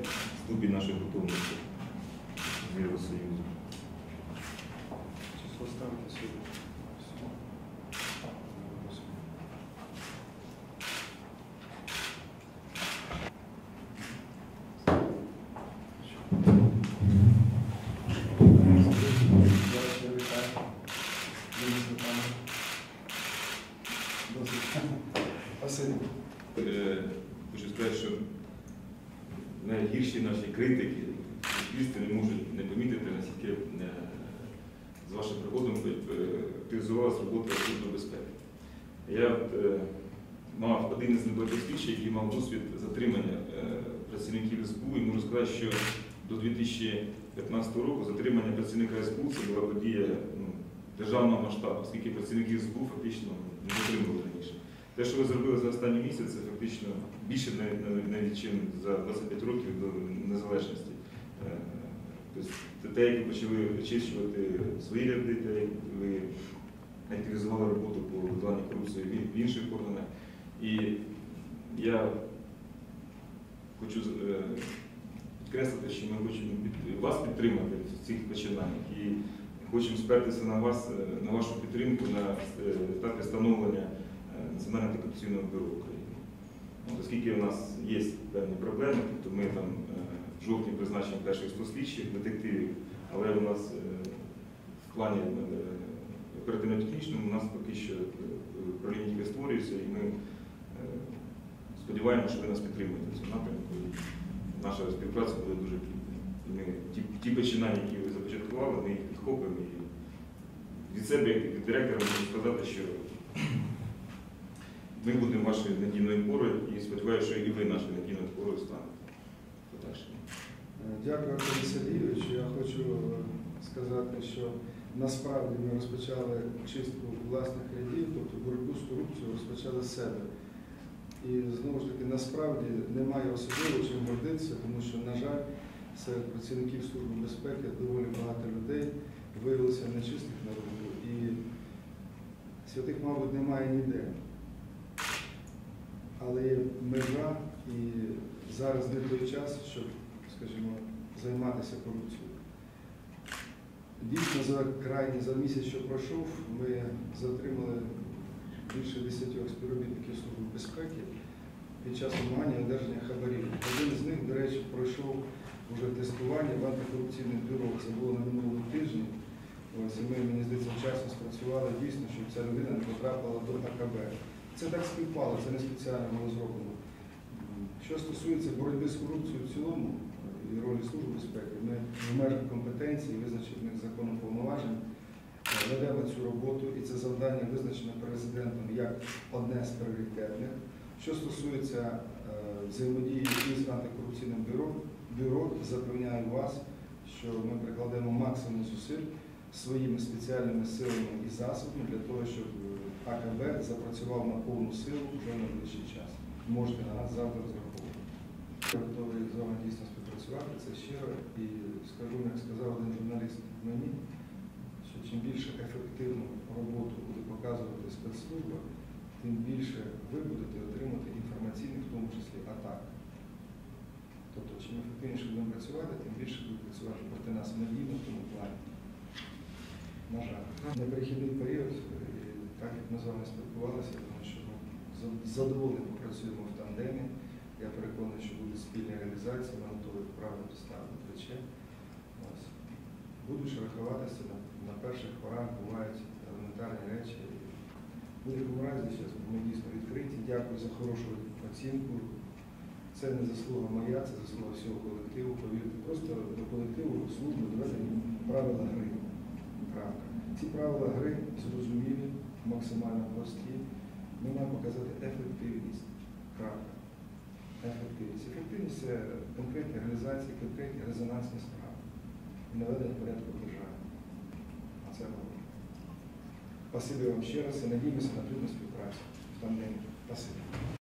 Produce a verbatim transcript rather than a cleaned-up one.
ступінь нашої готовності з Євросоюзу. Число ставити сьогодні. Хочу сказати, що найгірші наші критики суспільстві не можуть не помітити, наскільки з вашим приходом активізувалася робота Служби безпеки. Я е, мав один із небагатьох слідчих, який мав досвід затримання е, працівників ес бе у, і можу сказати, що до дві тисячі п'ятнадцятого року затримання працівника ес бе у це була подія ну, державного масштабу, оскільки працівники ес бе у фактично не затримували раніше. Те, що ви зробили за останні місяці, це фактично більше навіть, ніж за двадцять п'ять років до незалежності. Тобто, те, як ви почали очищувати свої ряди, те, як ви активізували роботу по подоланню корупції в інших органах. І я хочу підкреслити, що ми хочемо вас підтримати в цих починаннях і хочемо спертися на вас, на вашу підтримку на етапі встановлення Національного антикорупційного бюро України. Оскільки у нас є певні проблеми, тобто ми там в жовтні призначимо перших сто слідчих, детективів, але у нас в плані оперативно-технічному у нас поки що управління тільки створюється, і ми сподіваємося, що ви нас підтримуєте в цьому напрямку. Наша співпраця буде дуже плідною. Ми ті, ті починання, які ви започаткували, ми їх підхопимо. І від себе, як від директора, можу сказати, що ми будемо вашою надійною опорою і сподіваюся, що і ви нашою надійною опорою станете. Дякую, Артем Сергійович. Я хочу сказати, що насправді ми розпочали чистку власних рядів, тобто боротьбу з корупцією розпочали з себе. І знову ж таки, насправді немає особливо чим гордитися, тому що, на жаль, серед працівників Служби безпеки доволі багато людей виявилося нечистих на роботу. І святих, мабуть, немає ніде. Але є межа, і зараз не той час, щоб, скажімо, займатися корупцією. Дійсно, за крайній, за місяць, що пройшов, ми затримали більше десятьох співробітників Служби безпеки під час вимагання одержання хабарів. Один з них, до речі, пройшов вже тестування в антикорупційне бюро. Це було на минулому тижні. Ось, і ми, мені здається, вчасно спрацювали дійсно, щоб ця людина не потрапила до а ка бе. Це так співпало, це не спеціально було зроблено. Що стосується боротьби з корупцією в цілому і ролі Служби безпеки, ми в межах компетенції, визначених законом повноважень, ведемо цю роботу, і це завдання визначено президентом як одне з пріоритетних. Що стосується е, взаємодії із антикорупційним бюро, бюро, запевняю вас, що ми прикладемо максимум зусиль своїми спеціальними силами і засобами для того, щоб а ка бе запрацював на повну силу вже на найближчий час. Можете на нас завтра розраховувати. Я готовий з вами дійсно співпрацювати, це щиро. І скажу, як сказав один журналіст мені, що чим більше ефективну роботу буде показувати спецслужба, тим більше ви будете отримати інформаційних, в тому числі, атак. Тобто, чим ефективніше будемо працювати, тим більше будуть працювати проти нас надійно в тому плані. На жаль, неперехідний період, і так як ми з вами спілкувалися, тому що ми задоволені попрацюємо в тандемі. Я переконаний, що буде спільна реалізація, ми готові правильно поставити плече. Будучи рахуватися, на, на перших порах бувають елементарні речі. В будь-якому разі, зараз ми дійсно відкриті. Дякую за хорошу оцінку. Це не заслуга моя, це заслуга всього колективу. Повірте, просто до колективу служби доведені правила гри. Правка. Ці правила гри зрозумілі, максимально прості. Ми маємо показати ефективність. Правка. Ефективність. Ефективність – це конкретні реалізації, конкретні резонансні справи. Наведення порядку в державі. А це головне. Спасибі вам ще раз і надіємося на плідну співпрацю в тандемі. Спасибі.